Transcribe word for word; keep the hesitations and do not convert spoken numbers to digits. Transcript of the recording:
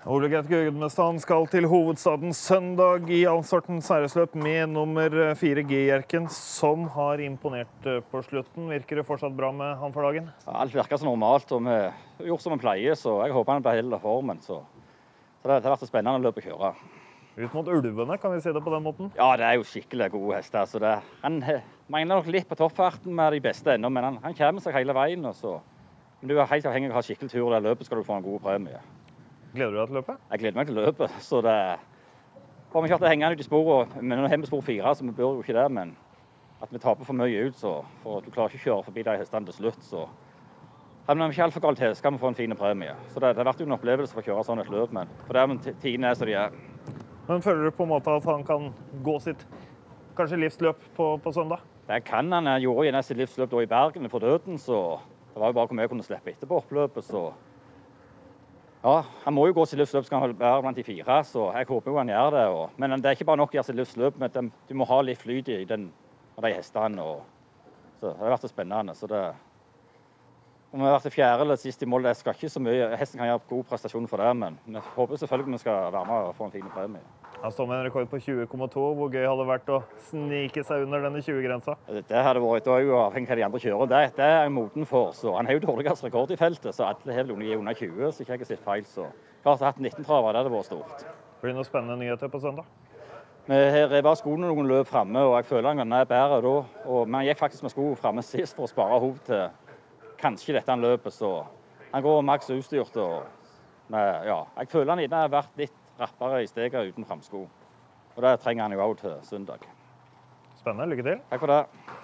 Ole Gert Gudmestad skal til hovedstaden søndag i Alsorten særesløp med nummer fire G-Jerken, som har imponert på slutten. Virker det fortsatt bra med han for dagen? Ja, alt virker så normalt, og vi har gjort som vi pleier, så jeg håper han beholder formen. Så, så det har vært spennende løp å kjøre. Ut mot ulvene, kan vi si det på den måten? Ja, det er jo skikkelig gode hester. Så det, han mangler nok litt på toppfarten med de beste ennå, men han, han kommer seg hele veien. Og så. Men du er helt avhengig av å ha skikkelig tur i det løpet, skal du få en god premie. Gleder du deg til løpet? Jeg gleder meg til løpet, så det får vi ikke hatt det hengende ut i sporet, men nå har vi spor fire, så vi bør jo ikke det, men at vi taper for mye ut, så for at du klarer ikke å kjøre forbi de hestene til slutt, så havner vi ikke alt for galt til, skal vi få en fin premie. Så det, det har vært jo en opplevelse for å kjøre sånn et løp, men for det er med tidene er så de er. Men føler du på en måte at han kan gå sitt kanskje livsløp på, på søndag? Det kan han. Jeg gjorde igjen sitt livsløp da i Bergen for døden, så det var jo bare hvor mye jeg kunne slippe etterpå oppløpet, så ja, han må jo gå sitt livsløp, skal han være blant de fire, så jeg håper jo han gjør det. Og, men det er ikke bare nok å gjøre sitt livsløp, men du må ha litt flyt i den, av de hestene. Og, så det har vært så spennende. Så det, om vi har vært til fjerde eller sist i mål, det skal ikke så mye. Hesten kan gjøre god prestasjon for det, men jeg håper selvfølgelig vi skal være med og få en fin premie. Han står med en rekord på tjue komma to. Hvor gøy hadde det vært å snike seg under denne tjue-grensa? Det hadde vært, da er jo avhengig av de andre kjører. Det, det er jeg moden for, så han har jo dårligst rekord i feltet, så alle har vel under tjue, så ikke jeg har sett feil. Så klart å ha hatt nitten-traver, det hadde vært stort. Blir det noen spennende nyheter på søndag? Vi har revet skoene noen løp fremme, og jeg føler han er bedre da. Og, men jeg gikk faktisk med sko fremme sist for å spare hoved til kanskje dette løpet, så han går maks utstyrt. Og, men, ja, jeg føler han har vært litt rappere i steget uten framsko. Og det trenger han jo også til søndag. Spennende. Lykke til. Takk for det.